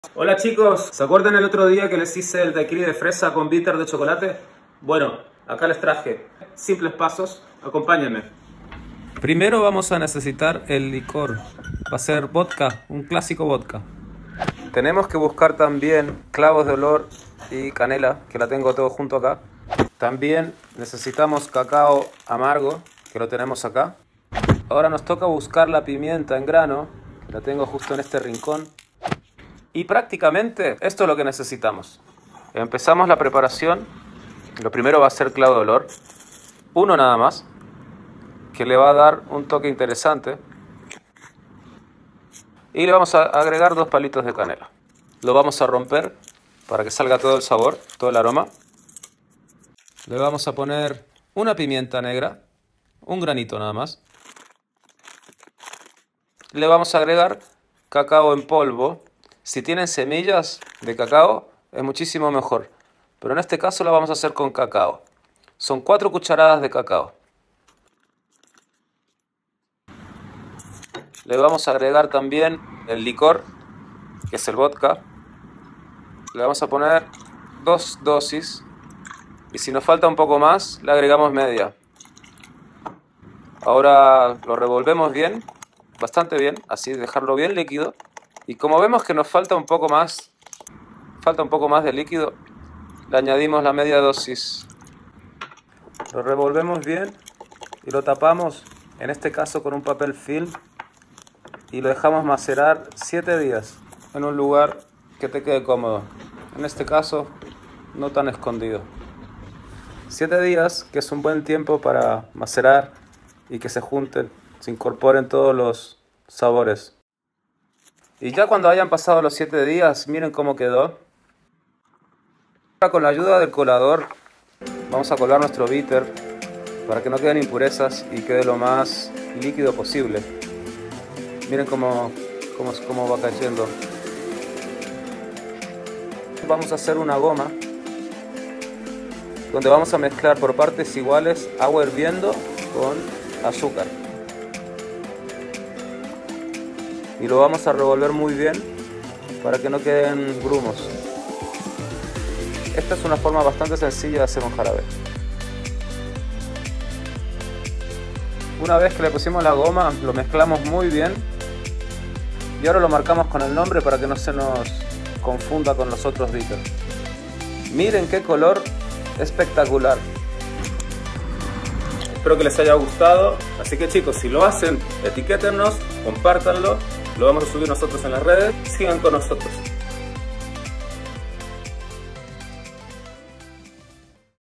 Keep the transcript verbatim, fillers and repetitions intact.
Hola chicos, ¿se acuerdan el otro día que les hice el daiquiri de fresa con bitter de chocolate? Bueno, acá les traje simples pasos, acompáñenme. Primero vamos a necesitar el licor, va a ser vodka, un clásico vodka. Tenemos que buscar también clavos de olor y canela, que la tengo todo junto acá. También necesitamos cacao amargo, que lo tenemos acá. Ahora nos toca buscar la pimienta en grano, que la tengo justo en este rincón. Y prácticamente esto es lo que necesitamos. Empezamos la preparación. Lo primero va a ser clavo de olor. Uno nada más, que le va a dar un toque interesante. Y le vamos a agregar dos palitos de canela. Lo vamos a romper para que salga todo el sabor, todo el aroma. Le vamos a poner una pimienta negra, un granito nada más. Le vamos a agregar cacao en polvo. Si tienen semillas de cacao, es muchísimo mejor. Pero en este caso la vamos a hacer con cacao. Son cuatro cucharadas de cacao. Le vamos a agregar también el licor, que es el vodka. Le vamos a poner dos dosis. Y si nos falta un poco más, le agregamos media. Ahora lo revolvemos bien, bastante bien, así dejarlo bien líquido. Y como vemos que nos falta un poco más, falta un poco más de líquido, le añadimos la media dosis. Lo revolvemos bien y lo tapamos, en este caso con un papel film, y lo dejamos macerar siete días en un lugar que te quede cómodo. En este caso, no tan escondido. siete días, que es un buen tiempo para macerar y que se junten, se incorporen todos los sabores. Y ya cuando hayan pasado los siete días, miren cómo quedó. Ahora con la ayuda del colador vamos a colar nuestro bitter para que no queden impurezas y quede lo más líquido posible. Miren cómo, cómo, cómo va cayendo. Vamos a hacer una goma donde vamos a mezclar por partes iguales agua hirviendo con azúcar. Y lo vamos a revolver muy bien para que no queden grumos. Esta es una forma bastante sencilla de hacer un jarabe. Una vez que le pusimos la goma, lo mezclamos muy bien. Y ahora lo marcamos con el nombre para que no se nos confunda con los otros bitters. Miren qué color espectacular. Espero que les haya gustado. Así que chicos, si lo hacen, etiquétennos, compártanlo. Lo vamos a subir nosotros en las redes. Sigan con nosotros.